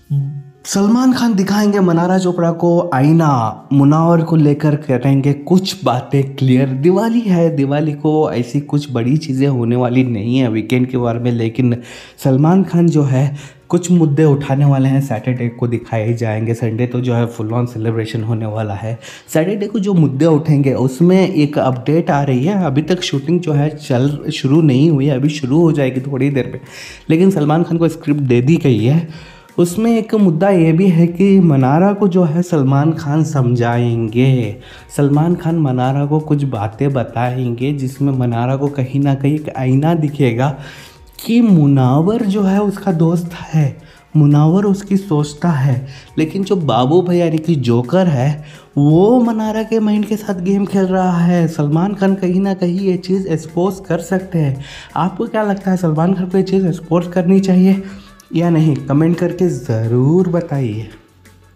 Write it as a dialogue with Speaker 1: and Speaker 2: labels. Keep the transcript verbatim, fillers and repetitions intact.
Speaker 1: सलमान खान दिखाएंगे मनारा चोपड़ा को आईना, मुनावर को लेकर करेंगे कुछ बातें क्लियर। दिवाली है, दिवाली को ऐसी कुछ बड़ी चीज़ें होने वाली नहीं है वीकेंड के बारे में, लेकिन सलमान खान जो है कुछ मुद्दे उठाने वाले हैं। सैटरडे को दिखाए जाएंगे, संडे तो जो है फुल ऑन सेलिब्रेशन होने वाला है। सैटरडे को जो मुद्दे उठेंगे उसमें एक अपडेट आ रही है। अभी तक शूटिंग जो है चल शुरू नहीं हुई है, अभी शुरू हो जाएगी थोड़ी देर में, लेकिन सलमान खान को स्क्रिप्ट दे दी गई है। उसमें एक मुद्दा ये भी है कि मनारा को जो है सलमान खान समझाएंगे। सलमान खान मनारा को कुछ बातें बताएंगे जिसमें मनारा को कहीं ना कहीं एक आईना दिखेगा कि मुनावर जो है उसका दोस्त है, मुनावर उसकी सोचता है, लेकिन जो बाबू भाई यानी कि जोकर है वो मनारा के माइंड के साथ गेम खेल रहा है। सलमान खान कहीं ना कहीं ये चीज़ एक्सपोज कर सकते हैं। आपको क्या लगता है, सलमान खान को ये चीज़ एक्सपोज करनी चाहिए या नहीं? कमेंट करके ज़रूर बताइए।